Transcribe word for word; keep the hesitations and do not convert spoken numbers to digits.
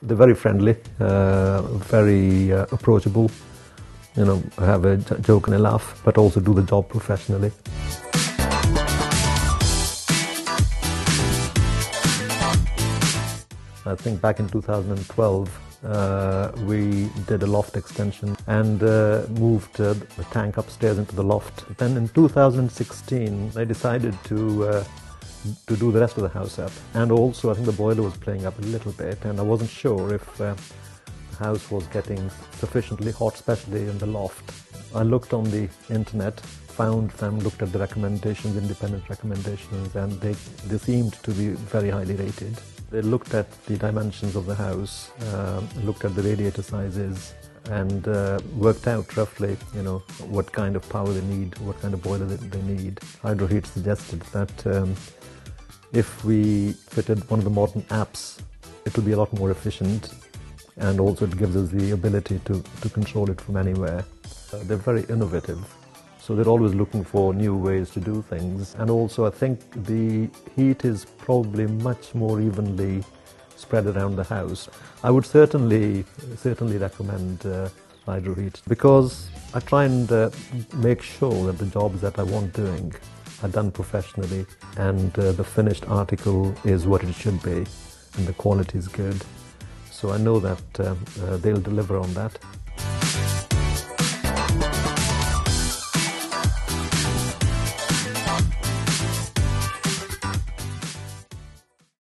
They're very friendly, uh, very uh, approachable, you know, have a joke and a laugh, but also do the job professionally. I think back in two thousand twelve, uh, we did a loft extension and uh, moved uh, the tank upstairs into the loft. Then in two thousand sixteen, I decided to uh, to do the rest of the house up. And also, I think the boiler was playing up a little bit, and I wasn't sure if uh, the house was getting sufficiently hot, especially in the loft. I looked on the internet, found them, looked at the recommendations, independent recommendations, and they, they seemed to be very highly rated. They looked at the dimensions of the house, uh, looked at the radiator sizes, and uh, worked out roughly, you know, what kind of power they need, what kind of boiler they, they need. HydroHeat suggested that um, if we fitted one of the modern apps, it will be a lot more efficient, and also it gives us the ability to, to control it from anywhere. Uh, they're very innovative. So they're always looking for new ways to do things. And also I think the heat is probably much more evenly spread around the house. I would certainly, certainly recommend uh, HydroHeat, because I try and uh, make sure that the jobs that I want doing are done professionally, and uh, the finished article is what it should be, and the quality is good. So I know that uh, uh, they'll deliver on that.